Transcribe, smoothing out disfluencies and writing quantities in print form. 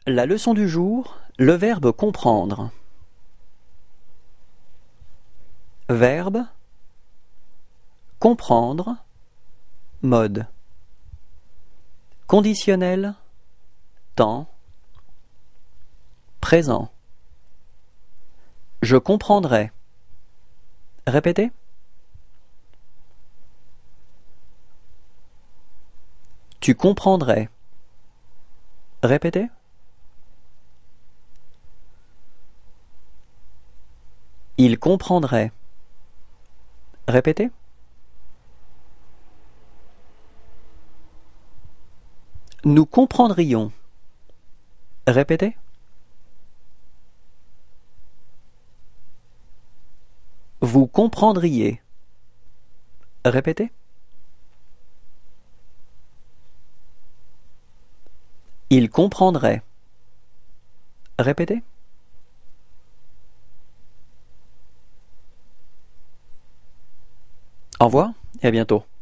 La leçon du jour, le verbe comprendre. Verbe comprendre. Mode conditionnel temps présent. Je comprendrai. Répétez. Tu comprendrais. Répétez. Il comprendrait. Répétez. Nous comprendrions. Répétez. Vous comprendriez. Répétez. Il comprendrait. Répétez. Au revoir et à bientôt.